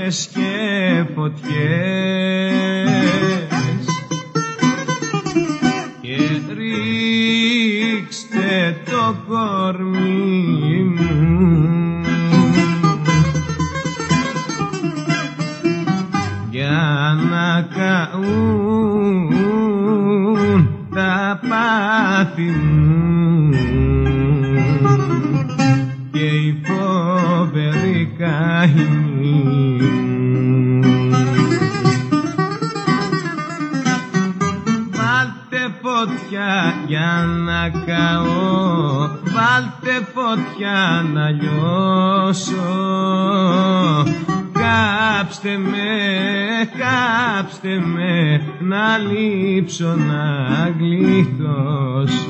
φωτιές και φωτιές και ρίξτε το κορμί μου για να καούν τα πάθη μου και η φοβερή καημή μου. Βάλτε φωτιά για να καώ, βάλτε φωτιά να λιώσω, κάψτε με, να λείψω, να γλιτώσω.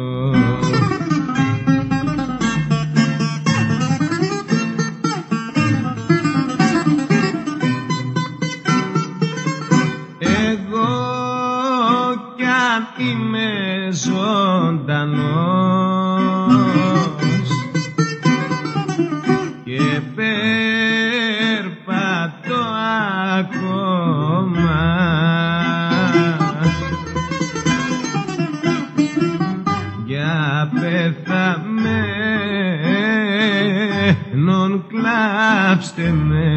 Εγώ κι αν είμαι ζωντανός και περπατώ ακόμα, για πεθαμένον κλάψτε με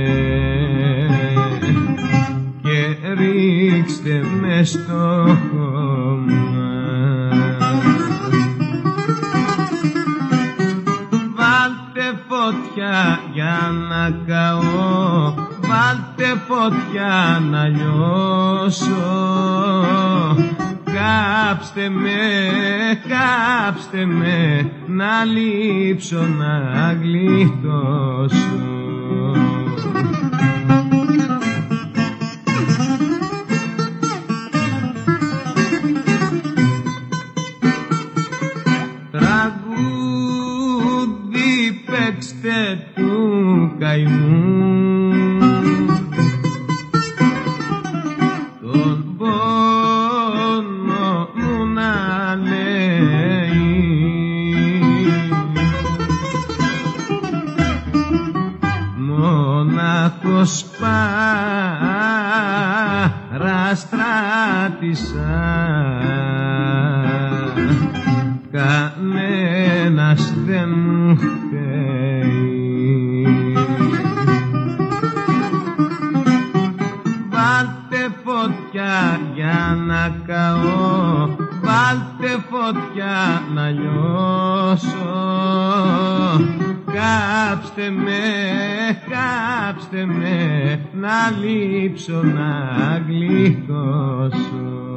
και ρίξτε με στο χώμα. Βάλτε φωτιά για να καώ, βάλτε φωτιά να λιώσω, κάψτε με, να λείψω, να γλιτώσω. Τραγούδι παίξτε του καημού, τον πόνο μου να λέει, μονάχος παραστράτησα, κανένας δεν μου φταίει. Βάλτε φωτιά για να καώ, βάλτε φωτιά να λιώσω, κάψτε με, να λείψω, να γλιτώσω.